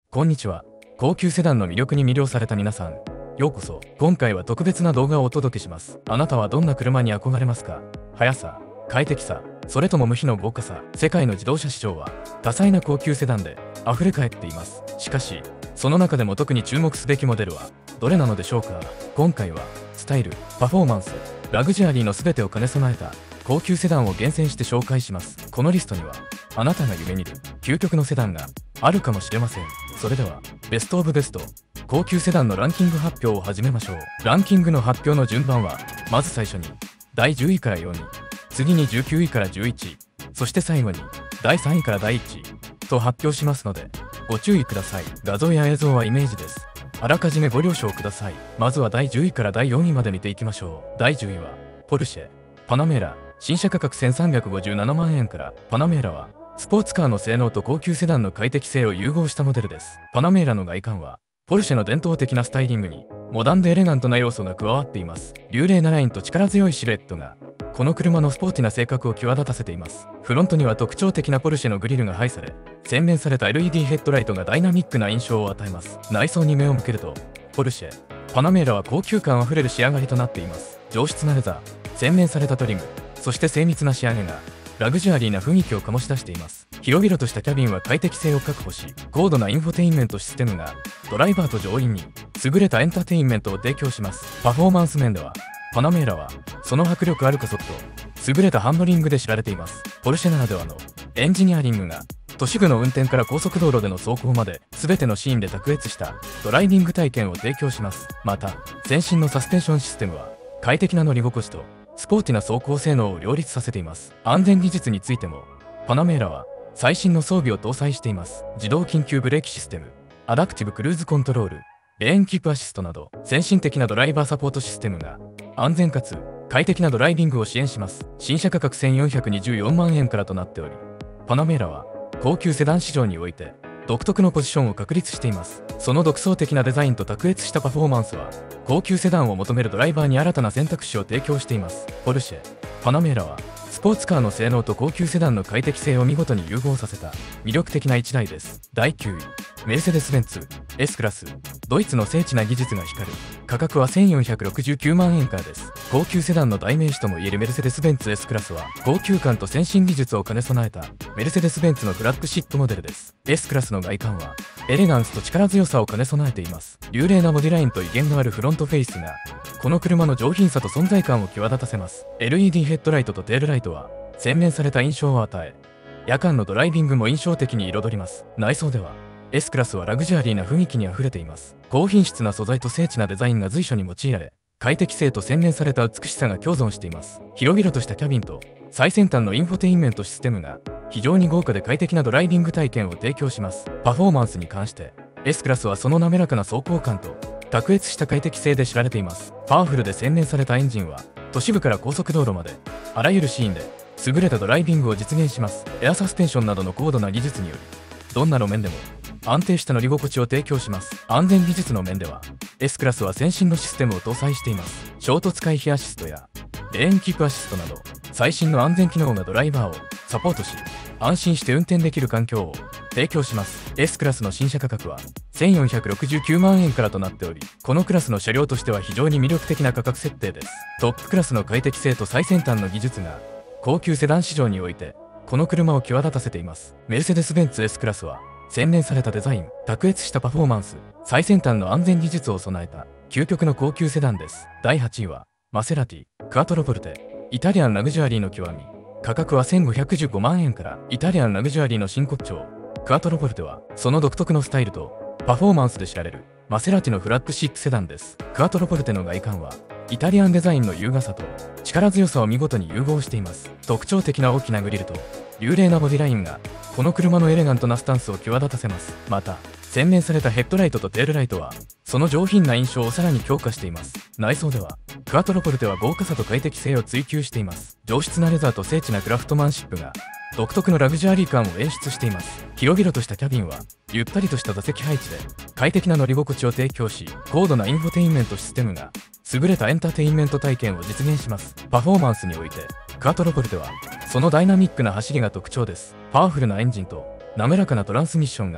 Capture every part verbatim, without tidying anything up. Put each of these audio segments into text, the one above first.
こんにちは。高級セダンの魅力に魅了された皆さん、ようこそ。今回は特別な動画をお届けします。あなたはどんな車に憧れますか？速さ、快適さ、それとも無比の豪華さ。世界の自動車市場は多彩な高級セダンで溢れ返っています。しかし、その中でも特に注目すべきモデルはどれなのでしょうか？今回はスタイル、パフォーマンス、ラグジュアリーの全てを兼ね備えた高級セダンを厳選して紹介します。このリストにはあなたが夢見る究極のセダンがあるかもしれません。それではベストオブベスト高級セダンのランキング発表を始めましょう。ランキングの発表の順番は、まず最初にだいじゅういからよんい、次にじゅうきゅういからじゅういちい、そして最後にだいさんいからだいいちいと発表しますのでご注意ください。画像や映像はイメージです。あらかじめご了承ください。まずはだいじゅういからだいよんいまで見ていきましょう。だいじゅういはポルシェパナメーラ、新車価格せんさんびゃくごじゅうななまんえんから。パナメーラはスポーツカーの性能と高級セダンの快適性を融合したモデルです。パナメーラの外観はポルシェの伝統的なスタイリングにモダンでエレガントな要素が加わっています。流麗なラインと力強いシルエットがこの車のスポーティな性格を際立たせています。フロントには特徴的なポルシェのグリルが配され、洗練された エルイーディー ヘッドライトがダイナミックな印象を与えます。内装に目を向けると、ポルシェパナメーラは高級感あふれる仕上がりとなっています。上質なレザー、洗練されたトリム、そして精密な仕上げがラグジュアリーな雰囲気を醸し出しています。広々としたキャビンは快適性を確保し、高度なインフォテインメントシステムがドライバーと乗員に優れたエンターテインメントを提供します。パフォーマンス面ではパナメーラはその迫力ある加速と優れたハンドリングで知られています。ポルシェならではのエンジニアリングが都市部の運転から高速道路での走行まで全てのシーンで卓越したドライビング体験を提供します。また先進のサスペンションシステムは快適な乗り心地とスポーティな走行性能を両立させています。安全技術についてもパナメーラは最新の装備を搭載しています。自動緊急ブレーキシステム、アダプティブクルーズコントロール、レーンキープアシストなど先進的なドライバーサポートシステムが安全かつ快適なドライビングを支援します。新車価格せんよんひゃくにじゅうよんまんえんからとなっており、パナメーラは高級セダン市場において独特のポジションを確立しています。その独創的なデザインと卓越したパフォーマンスは高級セダンを求めるドライバーに新たな選択肢を提供しています。ポルシェパナメーラはスポーツカーの性能と高級セダンの快適性を見事に融合させた魅力的ないちだいです。だいきゅうい、メルセデス・ベンツ S クラス、ドイツの精緻な技術が光る。価格はせんよんひゃくろくじゅうきゅうまんえんからです。高級セダンの代名詞ともいえるメルセデス・ベンツ S クラスは高級感と先進技術を兼ね備えたメルセデス・ベンツのフラッグシップモデルです。 S クラスの外観はエレガンスと力強さを兼ね備えています。流麗なボディラインと威厳のあるフロントフェイスがこの車の上品さと存在感を際立たせます。 エルイーディー ヘッドライトとテールライトは洗練された印象を与え、夜間のドライビングも印象的に彩ります。内装では S クラスはラグジュアリーな雰囲気にあふれています。高品質な素材と精緻なデザインが随所に用いられ、快適性と洗練された美しさが共存しています。広々としたキャビンと最先端のインフォテインメントシステムが非常に豪華で快適なドライビング体験を提供します。パフォーマンスに関して S クラスはその滑らかな走行感と卓越した快適性で知られています。パワフルで洗練されたエンジンは都市部から高速道路まであらゆるシーンで優れたドライビングを実現します。エアサスペンションなどの高度な技術によりどんな路面でも安定した乗り心地を提供します。安全技術の面では S クラスは先進のシステムを搭載しています。衝突回避アシストやレーンキープアシストなど最新の安全機能がドライバーをサポートし、安心して運転できる環境を提供します。 S クラスの新車価格はせんよんひゃくろくじゅうきゅうまんえんからとなっており、このクラスの車両としては非常に魅力的な価格設定です。トップクラスの快適性と最先端の技術が高級セダン市場においてこの車を際立たせています。メルセデス・ベンツ S クラスは洗練されたデザイン、卓越したパフォーマンス、最先端の安全技術を備えた究極の高級セダンです。だいはちいはマセラティクワトロポルテ、イタリアンラグジュアリーの極み。価格はせんごひゃくじゅうごまんえんから。イタリアンラグジュアリーの真骨頂クワトロポルテはその独特のスタイルとパフォーマンスで知られるマセラティのフラッグシップセダンです。クワトロポルテの外観はイタリアンデザインの優雅さと力強さを見事に融合しています。特徴的な大きなグリルと流麗なボディラインがこの車のエレガントなスタンスを際立たせます。また洗練されたヘッドライトとテールライトはその上品な印象をさらに強化しています。内装ではクワトロポルテは豪華さと快適性を追求しています。上質なレザーと精緻なクラフトマンシップが独特のラグジュアリー感を演出しています。広々としたキャビンはゆったりとした座席配置で快適な乗り心地を提供し、高度なインフォテインメントシステムが優れたエンターテインメント体験を実現します。パフォーマンスにおいてクワトロポルテはそのダイナミックな走りが特徴です。パワフルなエンジンと滑らかなトランスミッションが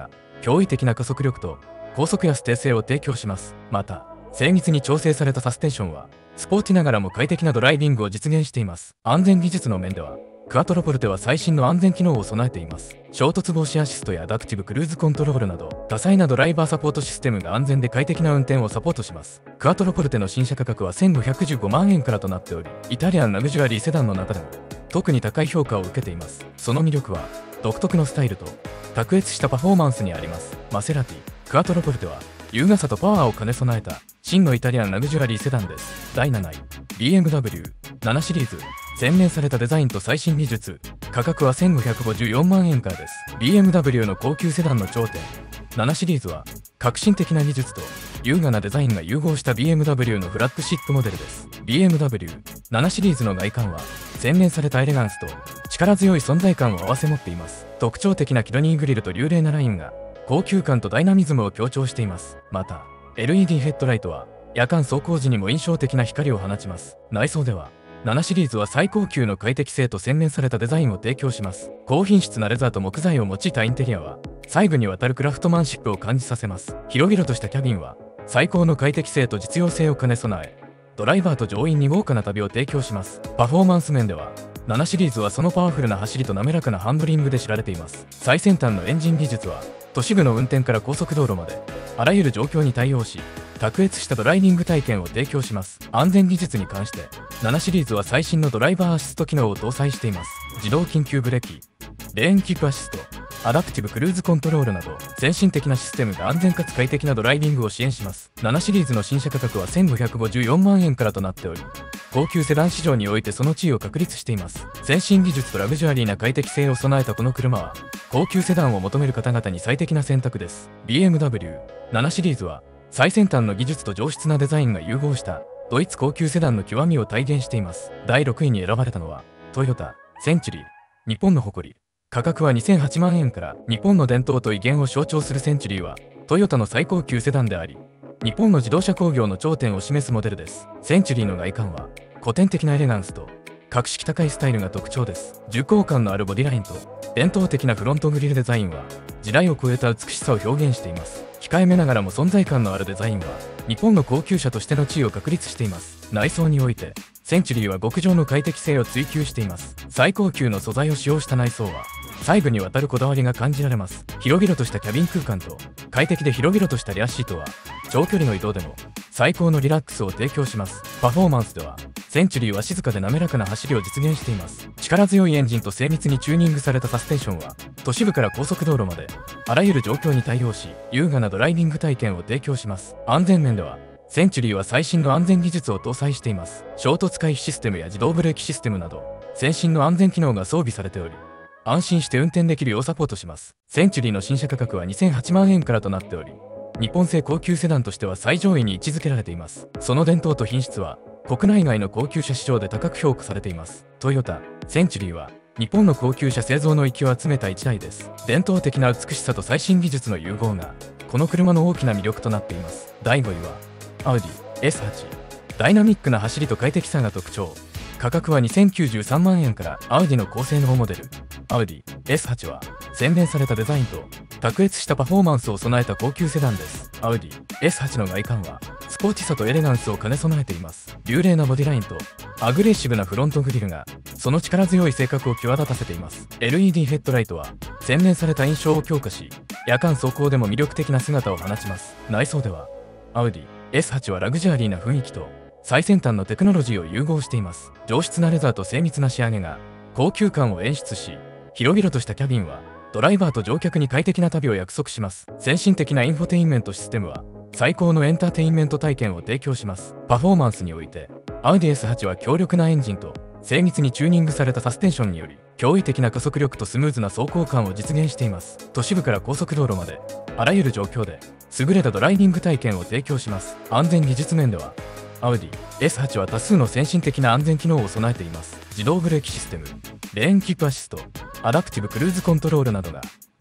驚異的な加速力と高速やステ性を提供します。また、精密に調整されたサスペンションは、スポーティながらも快適なドライビングを実現しています。安全技術の面では、クアトロポルテは最新の安全機能を備えています。衝突防止アシストやアダプティブクルーズコントロールなど、多彩なドライバーサポートシステムが安全で快適な運転をサポートします。クアトロポルテの新車価格はせんごひゃくじゅうごまんえんからとなっており、イタリアンラグジュアリーセダンの中でも特に高い評価を受けています。その魅力は、独特のスタイルと卓越したパフォーマンスにあります。マセラティ、クアトロポルテは、優雅さとパワーを兼ね備えた真のイタリアンラグジュアリーセダンです。だいなない、ビーエムダブリューなな シリーズ。洗練されたデザインと最新技術。価格はせんごひゃくごじゅうよんまんえんからです。ビーエムダブリュー の高級セダンの頂点。ななシリーズは、革新的な技術と優雅なデザインが融合した ビーエムダブリュー のフラッグシップモデルです。ビーエムダブリューなな シリーズの外観は、洗練されたエレガンスと力強い存在感を併せ持っています。特徴的なキドニーグリルと流麗なラインが、高級感とダイナミズムを強調しています。また、エルイーディー ヘッドライトは、夜間走行時にも印象的な光を放ちます。内装では、ななシリーズは最高級の快適性と洗練されたデザインを提供します。高品質なレザーと木材を用いたインテリアは、細部にわたるクラフトマンシップを感じさせます。広々としたキャビンは、最高の快適性と実用性を兼ね備え、ドライバーと乗員に豪華な旅を提供します。パフォーマンス面では、ななシリーズはそのパワフルな走りと滑らかなハンドリングで知られています。最先端のエンジン技術は、都市部の運転から高速道路まで、あらゆる状況に対応し、卓越したドライビング体験を提供します。安全技術に関して、ななシリーズは最新のドライバーアシスト機能を搭載しています。自動緊急ブレーキ、レーンキープアシスト、アダプティブクルーズコントロールなど、先進的なシステムが安全かつ快適なドライビングを支援します。ななシリーズの新車価格はせんごひゃくごじゅうよんまんえんからとなっており、高級セダン市場においてその地位を確立しています。先進技術とラグジュアリーな快適性を備えたこの車は、高級セダンを求める方々に最適な選択です。ビーエムダブリューなな シリーズは、最先端の技術と上質なデザインが融合したドイツ高級セダンの極みを体現しています。だいろくいに選ばれたのはトヨタセンチュリー、日本の誇り。価格はにせんはちまんえんから。日本の伝統と威厳を象徴するセンチュリーはトヨタの最高級セダンであり、日本の自動車工業の頂点を示すモデルです。センチュリーの外観は古典的なエレガンスと格式高いスタイルが特徴です。重厚感のあるボディラインと伝統的なフロントグリルデザインは時代を超えた美しさを表現しています。控えめながらも存在感のあるデザインは日本の高級車としての地位を確立しています。内装においてセンチュリーは極上の快適性を追求しています。最高級の素材を使用した内装は細部にわたるこだわりが感じられます。広々としたキャビン空間と快適で広々としたリアシートは長距離の移動でも最高のリラックスを提供します。パフォーマンスではセンチュリーは静かで滑らかな走りを実現しています。力強いエンジンと精密にチューニングされたサスペンションは都市部から高速道路まであらゆる状況に対応し優雅なドライビング体験を提供します。安全面ではセンチュリーは最新の安全技術を搭載しています。衝突回避システムや自動ブレーキシステムなど先進の安全機能が装備されており、安心して運転できるようサポートします。センチュリーの新車価格はにせんはちまんえんからとなっており、日本製高級セダンとしては最上位に位置づけられています。その伝統と品質は国内外の高級車市場で高く評価されています。トヨタセンチュリーは日本の高級車製造の域を集めた一台です。伝統的な美しさと最新技術の融合がこの車の大きな魅力となっています。だいごいはアウディ エスはち。 ダイナミックな走りと快適さが特徴。価格はにせんきゅうじゅうさんまんえんから。アウディの高性能モデルアウディ エスはち は洗練されたデザインと卓越したパフォーマンスを備えた高級セダンです。アウディ エスはち の外観はスポーティさとエレガンスを兼ね備えています。流麗なボディラインとアグレッシブなフロントグリルがその力強い性格を際立たせています。 エルイーディー ヘッドライトは洗練された印象を強化し、夜間走行でも魅力的な姿を放ちます。内装ではアウディ エスはち はラグジュアリーな雰囲気と最先端のテクノロジーを融合しています。上質なレザーと精密な仕上げが高級感を演出し、広々としたキャビンはドライバーと乗客に快適な旅を約束します。先進的なインフォテインメントシステムは最高のエンターテインメント体験を提供します。パフォーマンスにおいてアウディ エスはち は強力なエンジンと精密にチューニングされたサスペンションにより驚異的な加速力とスムーズな走行感を実現しています。都市部から高速道路まであらゆる状況で優れたドライビング体験を提供します。安全技術面ではアウディ エスはち は多数の先進的な安全機能を備えています。自動ブレーキシステム、レーンキープアシスト、アダプティブクルーズコントロールなどが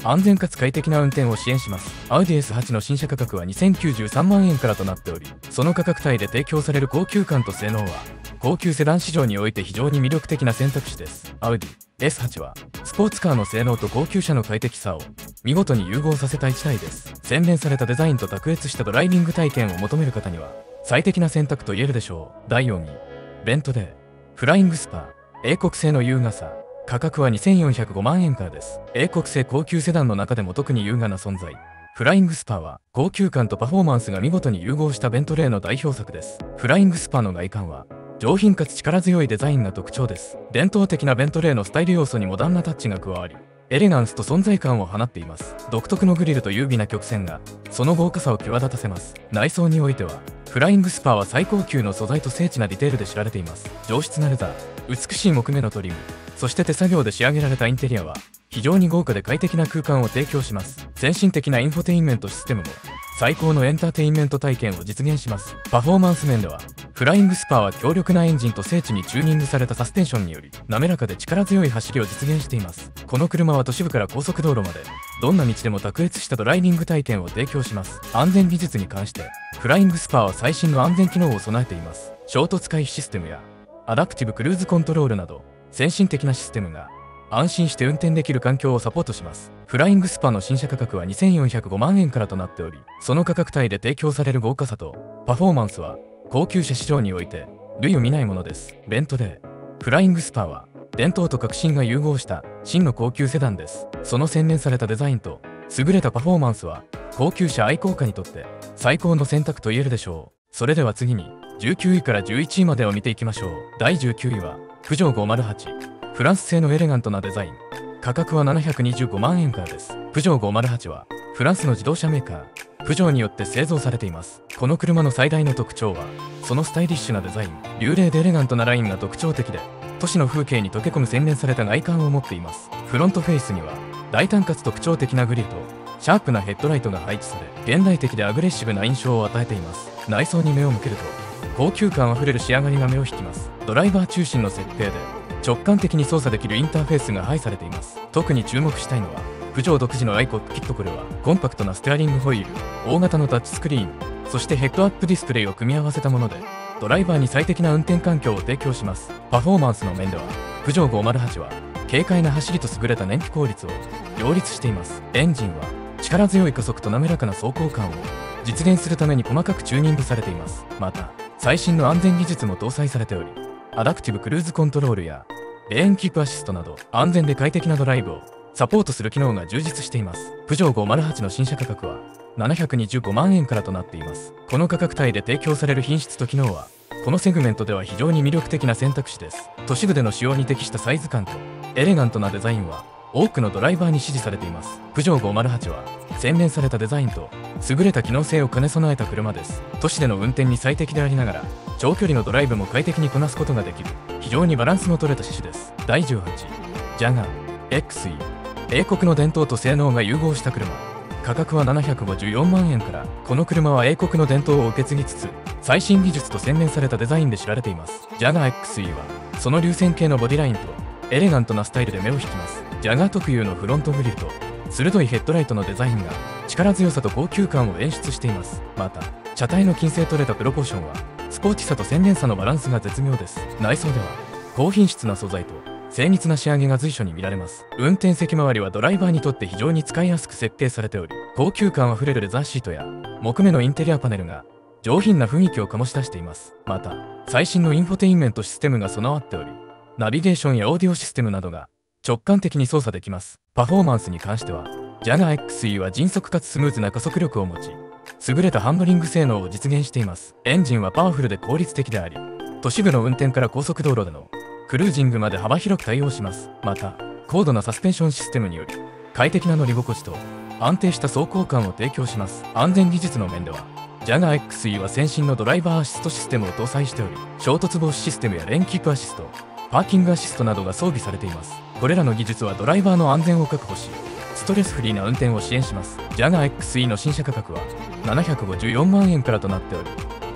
安全かつ快適な運転を支援します。アウディ エスはち の新車価格はにせんきゅうじゅうさんまんえんからとなっており、その価格帯で提供される高級感と性能は高級セダン市場において非常に魅力的な選択肢です。アウディ エスはち はスポーツカーの性能と高級車の快適さを見事に融合させたいちだいです。洗練されたデザインと卓越したドライビング体験を求める方には最適な選択と言えるでしょう。だいよんい、ベントレーフライングスパー英国製の優雅さ。価格はにせんよんひゃくごまんえんからです。英国製高級セダンの中でも特に優雅な存在。フライングスパーは高級感とパフォーマンスが見事に融合したベントレーの代表作です。フライングスパーの外観は上品かつ力強いデザインが特徴です。伝統的なベントレーのスタイル要素にモダンなタッチが加わり、エレガンスと存在感を放っています。独特のグリルと優美な曲線がその豪華さを際立たせます。内装においてはフライングスパーは最高級の素材と精緻なディテールで知られています。上質なレザー、美しい木目のトリム、そして手作業で仕上げられたインテリアは非常に豪華で快適な空間を提供します。先進的なインフォテインメントシステムも最高のエンターテインメント体験を実現します。パフォーマンス面ではフライングスパーは強力なエンジンと精緻にチューニングされたサスペンションにより滑らかで力強い走りを実現しています。この車は都市部から高速道路までどんな道でも卓越したドライビング体験を提供します。安全技術に関してフライングスパーは最新の安全機能を備えています。衝突回避システムやアダプティブクルーズコントロールなど先進的なシステムが安心して運転できる環境をサポートします。フライングスパーの新車価格はにせんよんひゃくごまんえんからとなっており、その価格帯で提供される豪華さとパフォーマンスは高級車市場において類を見ないものです。ベントレーフライングスパーは伝統と革新が融合した真の高級セダンです。その洗練されたデザインと優れたパフォーマンスは高級車愛好家にとって最高の選択と言えるでしょう。それでは次にじゅうきゅういからじゅういちいまでを見ていきましょう。だいじゅうきゅういはプジョーごーまるはち、フランス製のエレガントなデザイン。価格はななひゃくにじゅうごまんえんからです。プジョーごーまるはちはフランスの自動車メーカープジョーによって製造されています。この車の最大の特徴はそのスタイリッシュなデザイン。流麗でエレガントなラインが特徴的で都市の風景に溶け込む洗練された外観を持っています。フロントフェイスには大胆かつ特徴的なグリルとシャープなヘッドライトが配置され現代的でアグレッシブな印象を与えています。内装に目を向けると高級感あふれる仕上がりが目を引きます。ドライバー中心の設定で直感的に操作できるインターフェースが配されています。特に注目したいのはプジョー独自のアイコックキット。これはコンパクトなステアリングホイール、大型のタッチスクリーン、そしてヘッドアップディスプレイを組み合わせたものでドライバーに最適な運転環境を提供します。パフォーマンスの面ではプジョーごーまるはちは軽快な走りと優れた燃費効率を両立しています。エンジンは力強い加速と滑らかな走行感を実現するために細かくチューニングされています。また最新の安全技術も搭載されておりアダプティブクルーズコントロールやレーンキープアシストなど安全で快適なドライブをサポートする機能が充実しています。プジョーごーまるはちの新車価格はななひゃくにじゅうごまんえんからとなっています。この価格帯で提供される品質と機能はこのセグメントでは非常に魅力的な選択肢です。都市部での使用に適したサイズ感とエレガントなデザインは多くのドライバーに支持されています。プジョーごーまるはちは洗練されたデザインと優れた機能性を兼ね備えた車です。都市での運転に最適でありながら長距離のドライブも快適にこなすことができる非常にバランスの取れた車種です。だいじゅうはちいジャガー エックスイー 英国の伝統と性能が融合した車。価格はななひゃくごじゅうよんまんえんから。この車は英国の伝統を受け継ぎつつ最新技術と洗練されたデザインで知られています。ジャガー エックスイー はその流線形のボディラインとエレガントなスタイルで目を引きます。ジャガー特有のフロントグリルと鋭いヘッドライトのデザインが力強さと高級感を演出しています。また車体の均整取れたプロポーションはスポーティさと洗練さのバランスが絶妙です。内装では高品質な素材と精密な仕上げが随所に見られます。運転席周りはドライバーにとって非常に使いやすく設計されており高級感あふれるレザーシートや木目のインテリアパネルが上品な雰囲気を醸し出しています。また最新のインフォテインメントシステムが備わっておりナビゲーションやオーディオシステムなどが直感的に操作できます。パフォーマンスに関してはジャガー エックスイー は迅速かつスムーズな加速力を持ち優れたハンドリング性能を実現しています。エンジンはパワフルで効率的であり都市部の運転から高速道路でのクルージングまで幅広く対応します。また高度なサスペンションシステムにより快適な乗り心地と安定した走行感を提供します。安全技術の面ではジャガー エックスイー は先進のドライバーアシストシステムを搭載しており衝突防止システムやレーンキープアシスト、パーキングアシストなどが装備されています。これらの技術はドライバーの安全を確保しストレスフリーな運転を支援します。ジャガー エックスイー の新車価格はななひゃくごじゅうよんまんえんからとなっており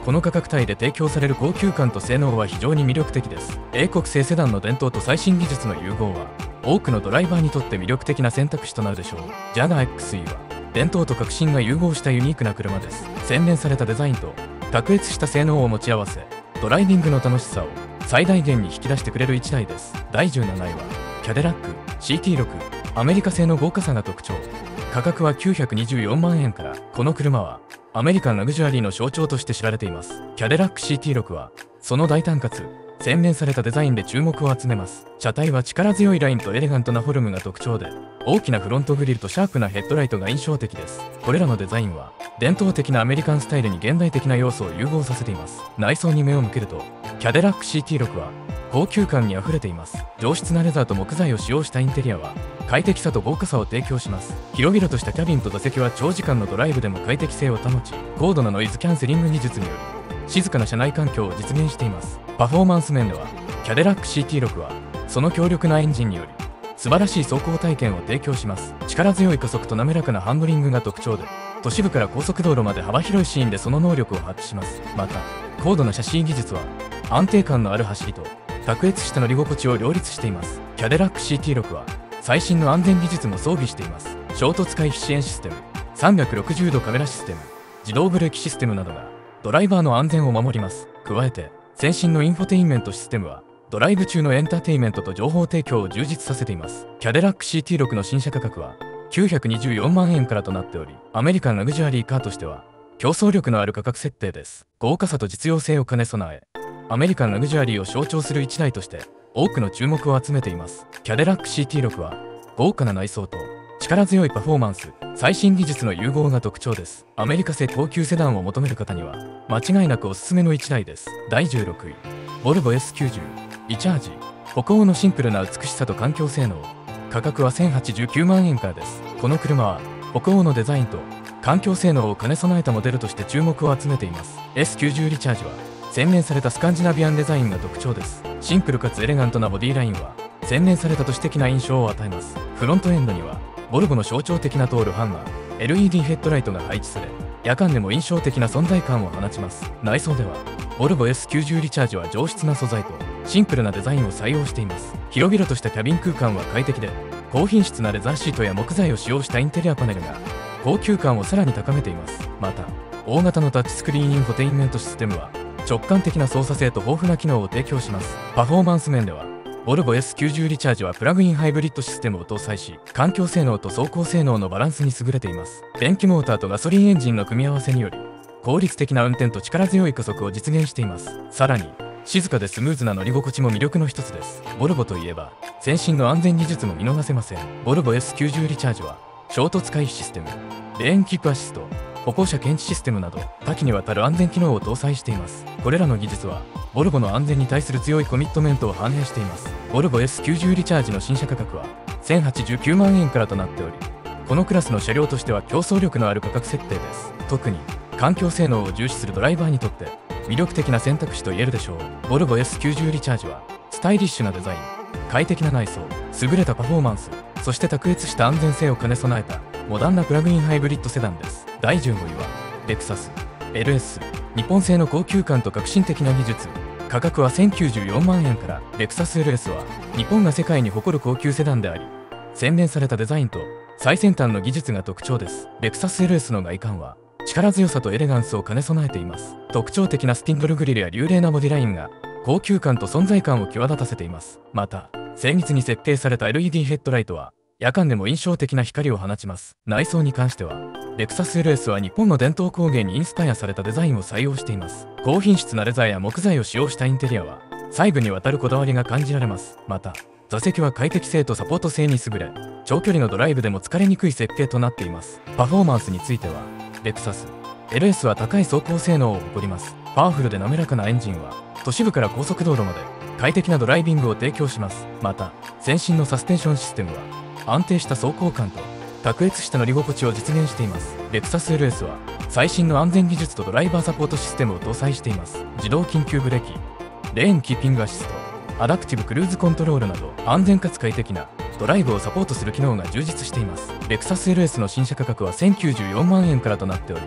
この価格帯で提供される高級感と性能は非常に魅力的です。英国製セダンの伝統と最新技術の融合は多くのドライバーにとって魅力的な選択肢となるでしょう。ジャガー エックスイー は伝統と革新が融合したユニークな車です。洗練されたデザインと卓越した性能を持ち合わせ、ドライビングの楽しさを最大限に引き出してくれるいちだいです。だいじゅうなないはキャデラック シーティーろく、アメリカ製の豪華さが特徴。価格はきゅうひゃくにじゅうよんまんえんから。この車はアメリカンラグジュアリーの象徴として知られています。キャデラック シーティーろく はその大胆かつ洗練されたデザインで注目を集めます。車体は力強いラインとエレガントなフォルムが特徴で、大きなフロントグリルとシャープなヘッドライトが印象的です。これらのデザインは伝統的なアメリカンスタイルに現代的な要素を融合させています。内装に目を向けると、キャデラック シーティーろく は高級感にあふれています。上質なレザーと木材を使用したインテリアは快適さと豪華さを提供します。広々としたキャビンと座席は長時間のドライブでも快適性を保ち、高度なノイズキャンセリング技術により静かな車内環境を実現しています。パフォーマンス面ではキャデラック シーティーろく はその強力なエンジンにより素晴らしい走行体験を提供します。力強い加速と滑らかなハンドリングが特徴で、都市部から高速道路まで幅広いシーンでその能力を発揮します。また高度なシャシー技術は安定感のある走りと卓越した乗り心地を両立しています。キャデラック シーティーろく は最新の安全技術も装備しています。衝突回避支援システム、さんびゃくろくじゅうどカメラシステム、自動ブレーキシステムなどがドライバーの安全を守ります。加えて先進のインフォテインメントシステムはドライブ中のエンターテインメントと情報提供を充実させています。キャデラック シーティーろく の新車価格はきゅうひゃくにじゅうよんまんえんからとなっており、アメリカンラグジュアリーカーとしては競争力のある価格設定です。豪華さと実用性を兼ね備え、アメリカンラグジュアリーを象徴するいちだいとして多くの注目を集めています。キャデラック シーティーろく は豪華な内装と力強いパフォーマンス、最新技術の融合が特徴です。アメリカ製高級セダンを求める方には間違いなくおすすめのいちだいです。だいじゅうろくい、ボルボ エスきゅうじゅう イチャージ。北欧のシンプルな美しさと環境性能。価格はせんはちじゅうきゅうまんえんからです。この車は北欧のデザインと環境性能を兼ね備えたモデルとして注目を集めています。 エスきゅうじゅう リチャージは洗練されたスカンジナビアンデザインが特徴です。シンプルかつエレガントなボディラインは洗練された都市的な印象を与えます。フロントエンドにはボルボの象徴的な通るハンマー エルイーディー ヘッドライトが配置され、夜間でも印象的な存在感を放ちます。内装ではボルボ エスきゅうじゅう リチャージは上質な素材とシンプルなデザインを採用しています。広々としたキャビン空間は快適で、高品質なレザーシートや木材を使用したインテリアパネルが高級感をさらに高めています。また大型のタッチスクリーンインフォテインメントシステムは直感的な操作性と豊富な機能を提供します。パフォーマンス面ではボルボ エスきゅうじゅう リチャージはプラグインハイブリッドシステムを搭載し、環境性能と走行性能のバランスに優れています。電気モーターとガソリンエンジンの組み合わせにより効率的な運転と力強い加速を実現しています。さらに静かでスムーズな乗り心地も魅力の一つです。ボルボといえば先進の安全技術も見逃せません。ボルボ エスきゅうじゅう リチャージは衝突回避システム、レーンキープアシスト、歩行者検知システムなど多岐にわたる安全機能を搭載しています。これらの技術はボルボの安全に対する強いコミットメントを反映しています。ボルボ エスきゅうじゅう リチャージの新車価格はせんはちじゅうきゅうまんえんからとなっており、このクラスの車両としては競争力のある価格設定です。特に環境性能を重視するドライバーにとって魅力的な選択肢と言えるでしょう。ボルボ エスきゅうじゅう リチャージはスタイリッシュなデザイン、快適な内装、優れたパフォーマンス、そして卓越した安全性を兼ね備えたモダンなプラグインハイブリッドセダンです。だいじゅうごいはレクサス エルエス。 日本製の高級感と革新的な技術。価格はせんきゅうじゅうよんまんえんから。レクサス エルエス は日本が世界に誇る高級セダンであり、洗練されたデザインと最先端の技術が特徴です。レクサス エルエス の外観は力強さとエレガンスを兼ね備えています。特徴的なスティンドルグリルや流麗なボディラインが高級感と存在感を際立たせています。また精密に設計された エルイーディー ヘッドライトは夜間でも印象的な光を放ちます。内装に関してはレクサス エルエス は日本の伝統工芸にインスパイアされたデザインを採用しています。高品質なレザーや木材を使用したインテリアは細部にわたるこだわりが感じられます。また座席は快適性とサポート性に優れ、長距離のドライブでも疲れにくい設計となっています。パフォーマンスについてはレクサス エルエス は高い走行性能を誇ります。パワフルで滑らかなエンジンは都市部から高速道路まで快適なドライビングを提供します。また先進のサステンションシステムは安定した走行感と卓越した乗り心地を実現しています。レクサス エルエス は最新の安全技術とドライバーサポートシステムを搭載しています。自動緊急ブレーキ、レーンキーピングアシスト、アダプティブクルーズコントロールなど安全かつ快適なドライブをサポートする機能が充実しています。レクサス エルエス の新車価格はせんきゅうじゅうよんまんえんからとなっており、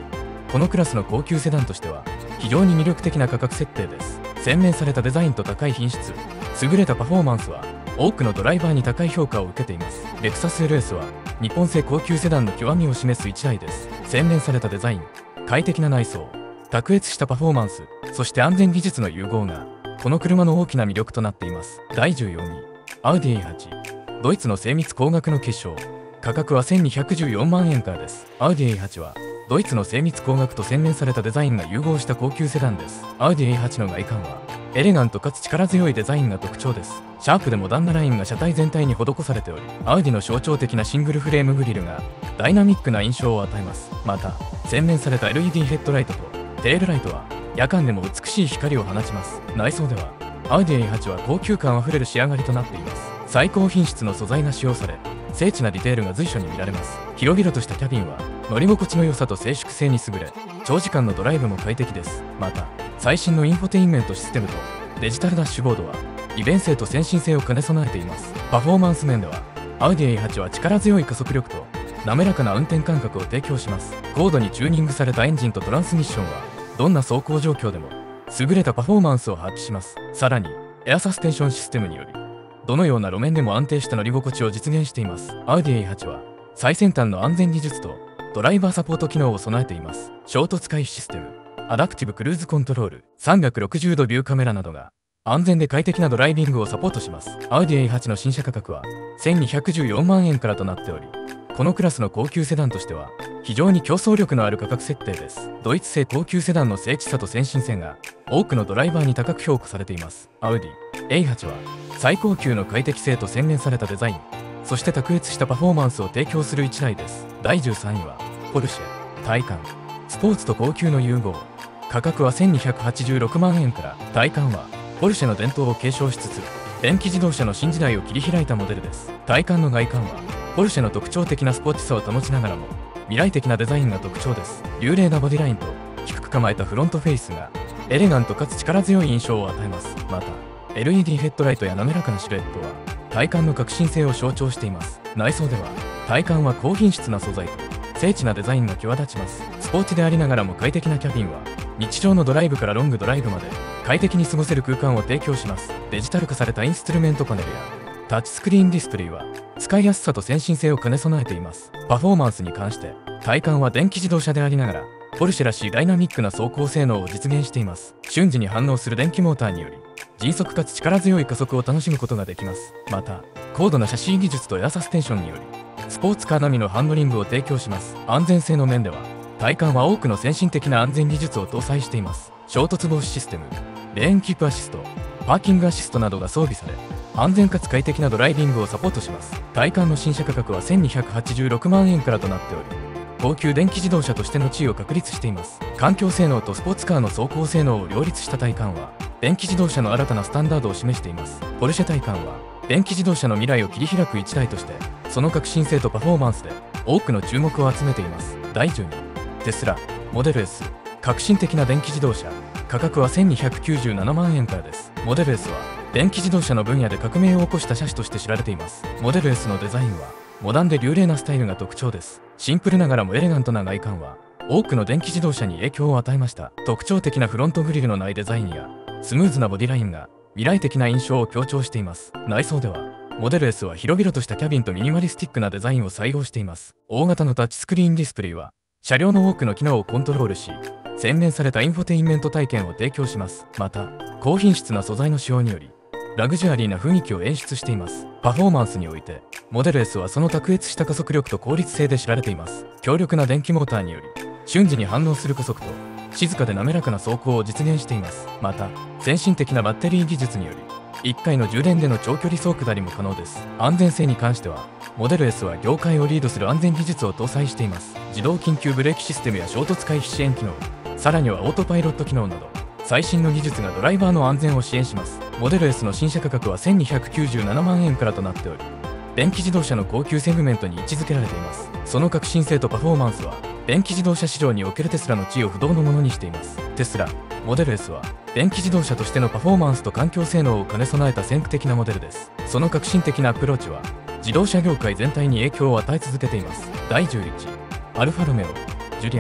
このクラスの高級セダンとしては非常に魅力的な価格設定です。洗練されたデザインと高い品質、優れたパフォーマンスは多くのドライバーに高い評価を受けています。レクサス エルエス は日本製高級セダンの極みを示すいちだいです。洗練されたデザイン、快適な内装、卓越したパフォーマンス、そして安全技術の融合がこの車の大きな魅力となっています。だいじゅうよんい、アウディ エーはち。ドイツの精密光学の結晶。価格はせんにひゃくじゅうよんまんえんからです。アウディ エーはち はドイツの精密光学と洗練されたデザインが融合した高級セダンです。アウディ エーはち の外観はエレガントかつ力強いデザインが特徴です。シャープでモダンなラインが車体全体に施されており、アウディの象徴的なシングルフレームグリルがダイナミックな印象を与えます。また、洗練された エルイーディー ヘッドライトとテールライトは夜間でも美しい光を放ちます。内装ではアウディ エーはち は高級感あふれる仕上がりとなっています。最高品質の素材が使用され、精緻なディテールが随所に見られます。広々としたキャビンは乗り心地の良さと静粛性に優れ、長時間のドライブも快適です。また、最新のインフォテインメントシステムとデジタルダッシュボードは利便性と先進性を兼ね備えています。パフォーマンス面ではアウディ エーはち は力強い加速力と滑らかな運転感覚を提供します。高度にチューニングされたエンジンとトランスミッションはどんな走行状況でも優れたパフォーマンスを発揮します。さらにエアサステンションシステムによりどのような路面でも安定した乗り心地を実現しています。アウディ エーはち は最先端の安全技術とドライバーサポート機能を備えています。衝突回避システム、アダプティブクルーズコントロール、さんびゃくろくじゅうどビューカメラなどが安全で快適なドライビングをサポートします。アウディ エーはち の新車価格はせんにひゃくじゅうよんまんえんからとなっており、このクラスの高級セダンとしては非常に競争力のある価格設定です。ドイツ製高級セダンの精緻さと先進性が多くのドライバーに高く評価されています。アウディ エーはち は最高級の快適性と洗練されたデザイン、そして卓越したパフォーマンスを提供するいちだいです。だいじゅうさんいはポルシェ、体感、スポーツと高級の融合。価格はせんにひゃくはちじゅうろくまんえんから。体感はポルシェの伝統を継承しつつ電気自動車の新時代を切り開いたモデルです。体感の外観はポルシェの特徴的なスポーティさを保ちながらも未来的なデザインが特徴です。流麗なボディラインと低く構えたフロントフェイスがエレガントかつ力強い印象を与えます。また エルイーディー ヘッドライトや滑らかなシルエットは体感の革新性を象徴しています。内装では体感は高品質な素材と精緻なデザインが際立ちます。スポーツでありながらも快適なキャビンは日常のドライブからロングドライブまで快適に過ごせる空間を提供します。デジタル化されたインストゥルメントパネルやタッチスクリーンディスプレイは使いやすさと先進性を兼ね備えています。パフォーマンスに関して体感は電気自動車でありながらポルシェらしいダイナミックな走行性能を実現しています。瞬時に反応する電気モーターにより迅速かつ力強い加速を楽しむことができます。また高度なシャシー技術とエアサステンションによりスポーツカー並みのハンドリングを提供します。安全性の面では体感は多くの先進的な安全技術を搭載しています。衝突防止システム、レーンキープアシスト、パーキングアシストなどが装備され安全かつ快適なドライビングをサポートします。体感の新車価格はせんにひゃくはちじゅうろくまんえんからとなっており、高級電気自動車としての地位を確立しています。環境性能とスポーツカーの走行性能を両立した体感は電気自動車の新たなスタンダードを示しています。ポルシェ体感は電気自動車の未来を切り開く一台としてその革新性とパフォーマンスで多くの注目を集めています。だいじゅうにい、テスラモデル S、 革新的な電気自動車。価格はせんにひゃくきゅうじゅうななまんえんからです。モデル S は電気自動車の分野で革命を起こした車種として知られています。モデル S のデザインはモダンで流麗なスタイルが特徴です。シンプルながらもエレガントな外観は多くの電気自動車に影響を与えました。特徴的なフロントグリルのないデザインやスムーズなボディラインが未来的な印象を強調しています。内装ではモデル S は広々としたキャビンとミニマリスティックなデザインを採用しています。大型のタッチスクリーンディスプレイは車両の多くの機能をコントロールし洗練されたインフォテインメント体験を提供します。また高品質な素材の使用によりラグジュアリーな雰囲気を演出しています。パフォーマンスにおいてモデル S はその卓越した加速力と効率性で知られています。強力な電気モーターにより瞬時に反応する加速と静かで滑らかな走行を実現しています。また先進的なバッテリー技術によりいっかいの充電での長距離走下りも可能です。安全性に関してはモデル S は業界をリードする安全技術を搭載しています。自動緊急ブレーキシステムや衝突回避支援機能、さらにはオートパイロット機能など最新の技術がドライバーの安全を支援します。モデル S の新車価格はせんにひゃくきゅうじゅうななまんえんからとなっており電気自動車の高級セグメントに位置づけられています。その革新性とパフォーマンスは電気自動車市場におけるテスラの地位を不動のものにしています。テスラモデル S は電気自動車としてのパフォーマンスと環境性能を兼ね備えた先駆的なモデルです。その革新的なアプローチは自動車業界全体に影響を与え続けています。だいじゅういち、アルファロメオジュリアン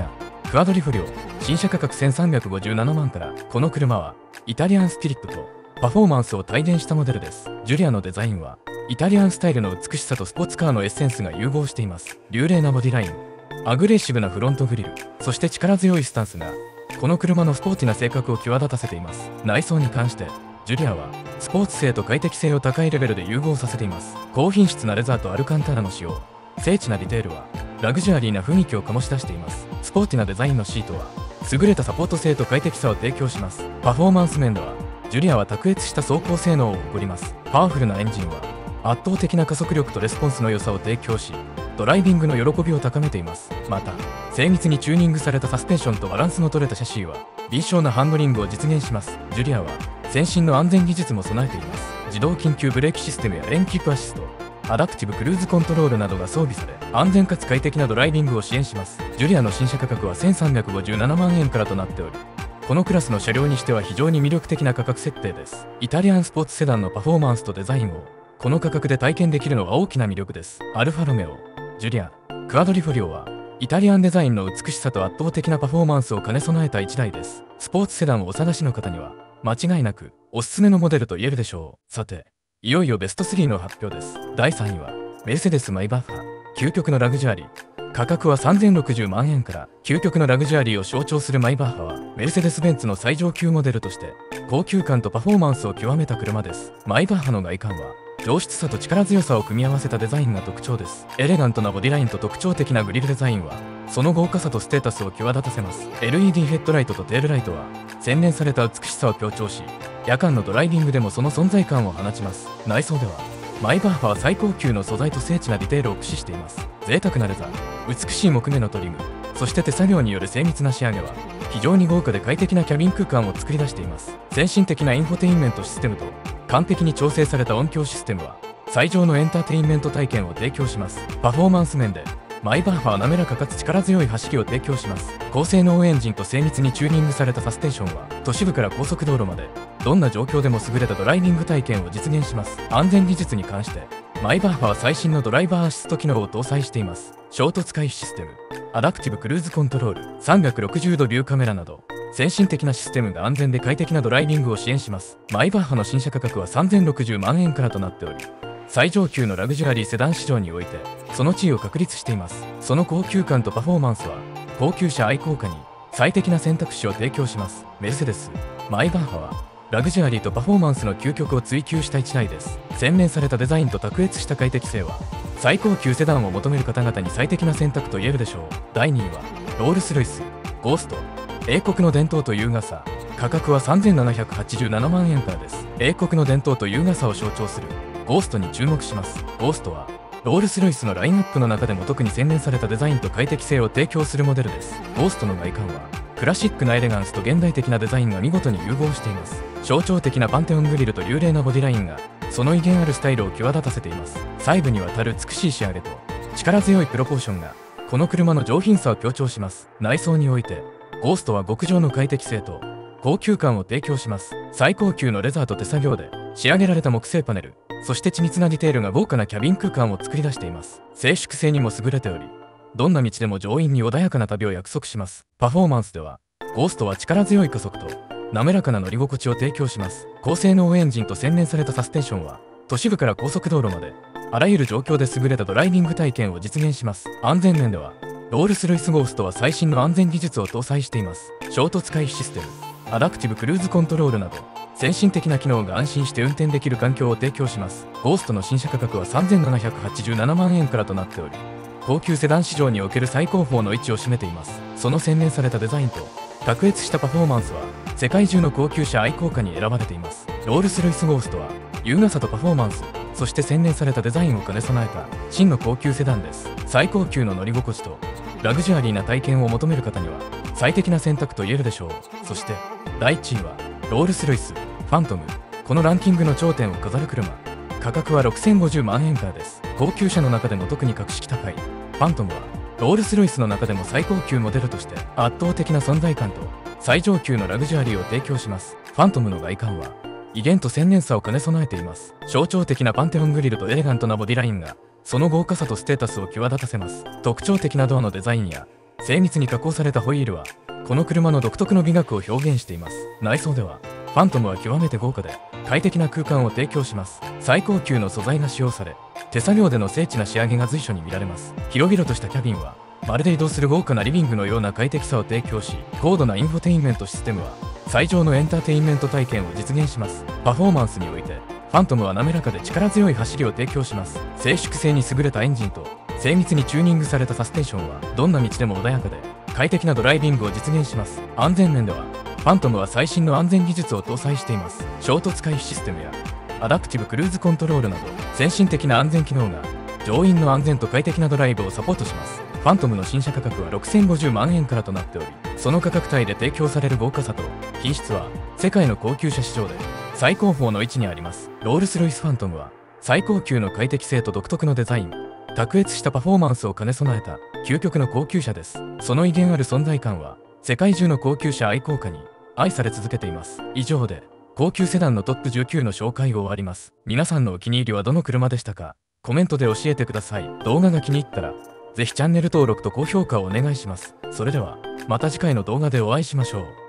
クアドリフ領、新車価格せんさんびゃくごじゅうななまんから。この車はイタリアンスピリットとパフォーマンスを体現したモデルです。ジュリアのデザインはイタリアンスタイルの美しさとスポーツカーのエッセンスが融合しています。流麗なボディライン、アグレッシブなフロントグリル、そして力強いスタンスがこの車のスポーティな性格を際立たせています。内装に関してジュリアはスポーツ性と快適性を高いレベルで融合させています。高品質なレザーとアルカンタラの使用、精緻なディテールはラグジュアリーな雰囲気を醸し出しています。スポーティなデザインのシートは優れたサポート性と快適さを提供します。パフォーマンス面ではジュリアは卓越した走行性能を誇ります。パワフルなエンジンは圧倒的な加速力とレスポンスの良さを提供し、ドライビングの喜びを高めています。また精密にチューニングされたサスペンションとバランスの取れたシャシーは敏捷なハンドリングを実現します。ジュリアは先進の安全技術も備えています。自動緊急ブレーキシステムやレーンキープアシスト、アダプティブクルーズコントロールなどが装備され、安全かつ快適なドライビングを支援します。ジュリアの新車価格はせんさんびゃくごじゅうななまんえんからとなっており、このクラスの車両にしては非常に魅力的な価格設定です。イタリアンスポーツセダンのパフォーマンスとデザインをこの価格で体験できるのは大きな魅力です。アルファロメオ、ジュリア、クアドリフ領はイタリアンデザインの美しさと圧倒的なパフォーマンスを兼ね備えたいちだいです。スポーツセダンをお探しの方には間違いなくおすすめのモデルと言えるでしょう。さて、いよいよベストスリーの発表です。だいさんいはメルセデスマイバッファ、究極のラグジュアリー。価格はさんぜんろくじゅうまんえんから。究極のラグジュアリーを象徴するマイバッファはメルセデス・ベンツの最上級モデルとして高級感とパフォーマンスを極めた車です。マイバッファの外観は上質さと力強さを組み合わせたデザインが特徴です。エレガントなボディラインと特徴的なグリルデザインはその豪華さとステータスを際立たせます。 エルイーディー ヘッドライトとテールライトは洗練された美しさを強調し、夜間のドライビングでもその存在感を放ちます。内装ではマイバッファは最高級の素材と精緻なディテールを駆使しています。贅沢なレザー、美しい木目のトリム、そして手作業による精密な仕上げは非常に豪華で快適なキャビン空間を作り出しています。先進的なインフォテインメントシステムと完璧に調整された音響システムは最上のエンターテインメント体験を提供します。パフォーマンス面でマイバッファは滑らかかつ力強い走りを提供します。高性能エンジンと精密にチューニングされたサステーションは都市部から高速道路までどんな状況でも優れたドライビング体験を実現します。安全技術に関してマイバッファは最新のドライバーアシスト機能を搭載しています。衝突回避システム、アダプティブクルーズコントロール、さんびゃくろくじゅうどビューカメラなど先進的なシステムが安全で快適なドライビングを支援します。マイバッファの新車価格はさんぜんろくじゅうまんえんからとなっており、最上級のラグジュアリーセダン市場においてその地位を確立しています。その高級感とパフォーマンスは高級車愛好家に最適な選択肢を提供します。メルセデスマイバッファはラグジュアリーとパフォーマンスの究極を追求したいちだいです。洗練されたデザインと卓越した快適性は最高級セダンを求める方々に最適な選択と言えるでしょう。だいにいはロールス・ロイスゴースト、英国の伝統と優雅さ。価格はさんぜんななひゃくはちじゅうななまんえんからです。英国の伝統と優雅さを象徴するゴーストに注目します。ゴーストはロールス・ロイスのラインナップの中でも特に洗練されたデザインと快適性を提供するモデルです。ゴーストの外観はクラシックなエレガンスと現代的なデザインが見事に融合しています。象徴的なパンテオングリルと流麗なボディラインがその威厳あるスタイルを際立たせています。細部にわたる美しい仕上げと力強いプロポーションがこの車の上品さを強調します。内装においてゴーストは極上の快適性と高級感を提供します。最高級のレザーと手作業で仕上げられた木製パネル、そして緻密なディテールが豪華なキャビン空間を作り出しています。静粛性にも優れており、どんな道でも乗員に穏やかな旅を約束します。パフォーマンスではゴーストは力強い加速と滑らかな乗り心地を提供します。高性能エンジンと洗練されたサステンションは都市部から高速道路まであらゆる状況で優れたドライビング体験を実現します。安全面ではロールス・ロイスゴーストは最新の安全技術を搭載しています。衝突回避システム、アダプティブクルーズコントロールなど先進的な機能が安心して運転できる環境を提供します。ゴーストの新車価格はさんぜんななひゃくはちじゅうななまんえんからとなっており、高級セダン市場における最高峰の位置を占めています。その洗練されたデザインと卓越したパフォーマンスは世界中の高級車愛好家に選ばれています。ロールス・ロイスゴーストは優雅さとパフォーマンス、そして洗練されたデザインを兼ね備えた真の高級セダンです。最高級の乗り心地とラグジュアリーな体験を求める方には最適な選択と言えるでしょう。そしてだいいちいはロールス・ロイスファントム。このランキングの頂点を飾る車、価格はろくせんごじゅうまんえんからです。高級車の中でも特に格式高いファントムはロールス・ロイスの中でも最高級モデルとして圧倒的な存在感と最上級のラグジュアリーを提供します。ファントムの外観は威厳と洗練さを兼ね備えています。象徴的なパンテオングリルとエレガントなボディラインがその豪華さとステータスを際立たせます。特徴的なドアのデザインや精密に加工されたホイールはこの車の独特の美学を表現しています。内装ではファントムは極めて豪華で快適な空間を提供します。最高級の素材が使用され、手作業での精緻な仕上げが随所に見られます。広々としたキャビンはまるで移動する豪華なリビングのような快適さを提供し、高度なインフォテインメントシステムは最上のエンターテインメント体験を実現します。パフォーマンスにおいてファントムは滑らかで力強い走りを提供します。静粛性に優れたエンジンと精密にチューニングされたサスペンションはどんな道でも穏やかで快適なドライビングを実現します。安全面ではファントムは最新の安全技術を搭載しています。衝突回避システムやアダプティブクルーズコントロールなど先進的な安全機能が乗員の安全と快適なドライブをサポートします。ファントムの新車価格はろくせんごじゅうまんえんからとなっており、その価格帯で提供される豪華さと品質は世界の高級車市場で最高峰の位置にあります。ロールスロイスファントムは最高級の快適性と独特のデザイン、卓越したパフォーマンスを兼ね備えた究極の高級車です。その威厳ある存在感は世界中の高級車愛好家に愛され続けています。以上で高級セダンのトップじゅうきゅうの紹介を終わります。皆さんのお気に入りはどの車でしたか？コメントで教えてください。動画が気に入ったらぜひチャンネル登録と高評価をお願いします。それではまた次回の動画でお会いしましょう。